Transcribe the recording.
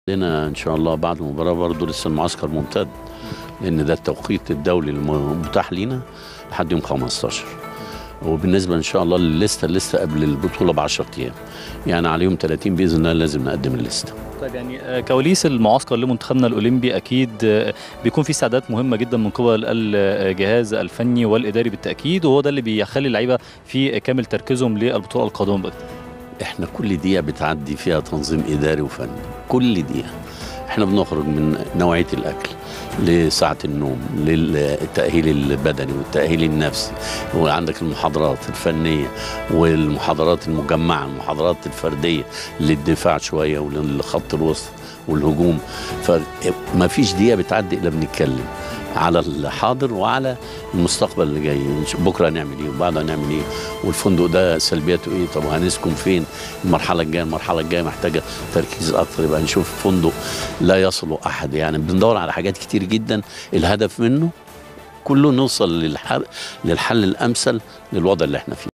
لنا ان شاء الله بعد المباراه برضه لسه المعسكر ممتد، لان ده التوقيت الدولي المتاح لينا لحد يوم 15. وبالنسبه ان شاء الله الليسته قبل البطوله ب 10 ايام، يعني على يوم 30 باذن الله لازم نقدم الليسته. طيب يعني كواليس المعسكر لمنتخبنا الاولمبي اكيد بيكون في استعدادات مهمه جدا من قبل الجهاز الفني والاداري بالتاكيد، وهو ده اللي بيخلي اللعيبه في كامل تركيزهم للبطوله القادمه. احنا كل دقيقه بتعدي فيها تنظيم اداري وفني، كل دقيقه احنا بنخرج من نوعيه الاكل لساعة النوم للتأهيل البدني والتأهيل النفسي، وعندك المحاضرات الفنية والمحاضرات المجمعة، المحاضرات الفردية للدفاع شوية وللخط الوسط والهجوم. فما فيش دقيقة بتعدي إلا بنتكلم على الحاضر وعلى المستقبل اللي جاي، بكره هنعمل ايه وبعده هنعمل ايه، والفندق ده سلبياته ايه، طب وهنسكن فين المرحله الجايه محتاجه تركيز اكتر، يبقى نشوف فندق لا يصله احد. يعني بندور على حاجات كتير جدا، الهدف منه كله نوصل للحل الامثل للوضع اللي احنا فيه.